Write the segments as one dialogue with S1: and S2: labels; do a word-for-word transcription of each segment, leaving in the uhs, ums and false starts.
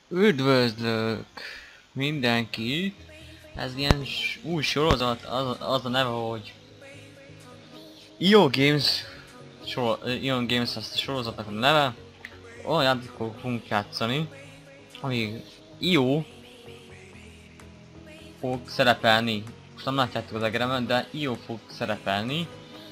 S1: Üdvözlök mindenkit! Ez ilyen új sorozat, az, az a neve, hogy i o Games, sor, i o Games azt a sorozatnak a neve. Olyan játékok fogunk játszani, amíg i o fog szerepelni. Most nem látjátok az egeremet, de i o fog szerepelni.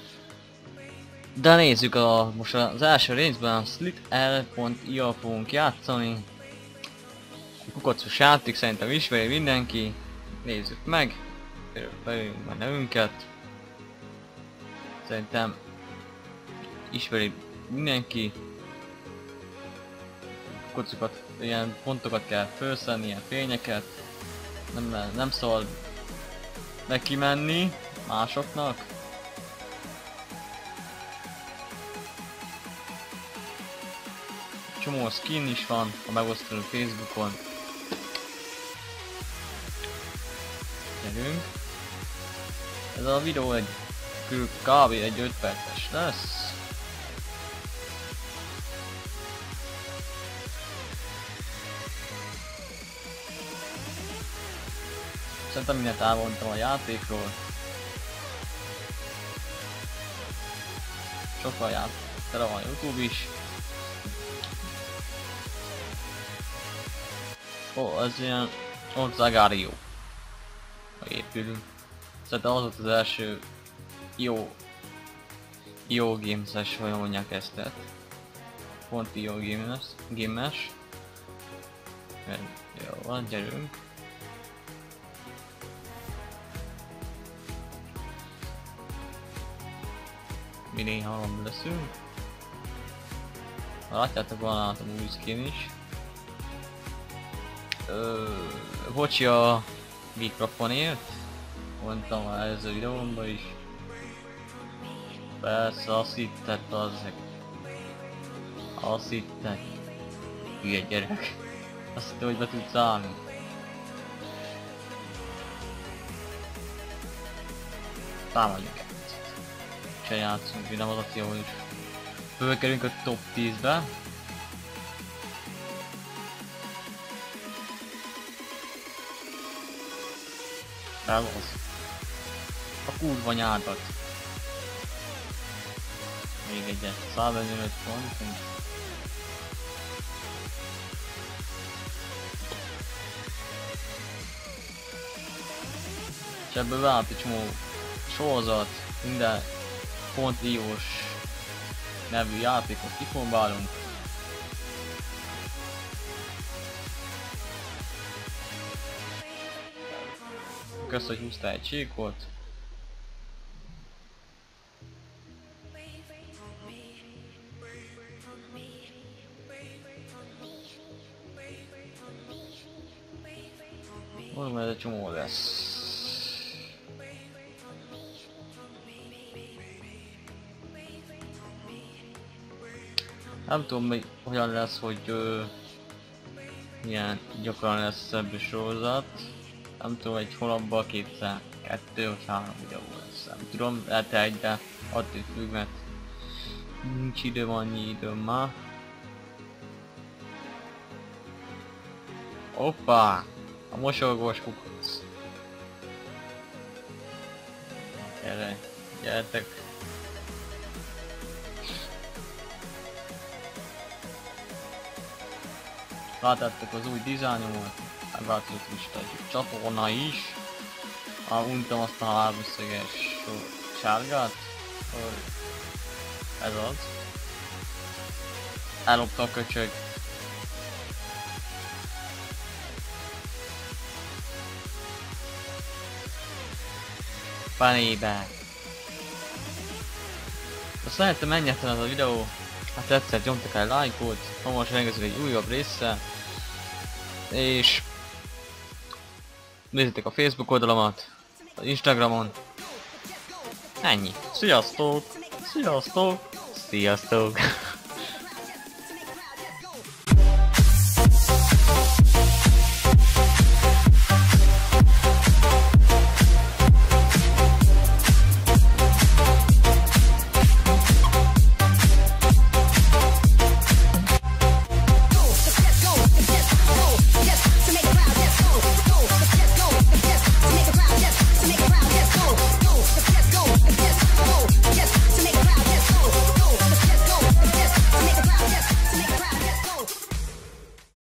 S1: De nézzük, a, most az első részben a slitl.io fogunk játszani. Kukacos játék, szerintem ismeri mindenki. Nézzük meg. Beüljünk majd nevünket. Szerintem ismeri mindenki. Kukacokat, ilyen pontokat kell felszedni, ilyen fényeket. Nem, nem szabad neki menni másoknak. Csomó skin is van, ha megosztod a Facebookon. Gyerünk. Ez a videó egy kb. egy öt perces lesz. Szerintem mindent elmondtam a játékról. Sokkal játék, tele van YouTube is. Ó, ez ilyen Orzagárió. Épülünk. Szerintem az volt az első i o i o Games-es, hogy mondják ezt, tehát pont i o Games, Games-es. Jó van, gyerünk. Mi néha van leszünk. Ha látjátok, van látom új skin is. Ö, bocsi a mikrofonért. Mondtam már előző videómban is. Persze azt hitted, azzeg. Azt hitted. Hülye gyerek. Azt hitted, hogy be tudsz állni. Támadjunk. Se játszunk, mi nem az a cél, hogy fölkerülünk a top tízbe. Elvasz. A kurva nyárdat. Még egyet. száznegyvenöt pont. És ebből vált egy csomó sorozat, minden pont i o-s nevű játékot kipróbálunk. Kösz, hogy húztál egy csíkot. Mondom, ez egy csomó lesz. Nem tudom még hogyan lesz, hogy ö, milyen gyakran lesz ebből sorozat. Nem tudom, egy hónapban kétszer, kettő vagy három videó lesz. Nem tudom, lehet egy, de attól függ, mert nincs időm, annyi időm már. Hoppá! A mosolygós kukac. Gyere, gyertek! Láttátok az új dizájnomat, megváltozott is egy csatorna is. Ha untam azt a háromszöges sárgát, hogy ez az. Ellopta a köcsög. Fenébe. Azt szerintem mennyit ez a videó. Ha tetszett, nyomtak el lájkot, hamarosan elkezdődik egy újabb része. És nézzétek a Facebook oldalamat, az Instagramon. Ennyi. Sziasztok! Sziasztok! Sziasztok!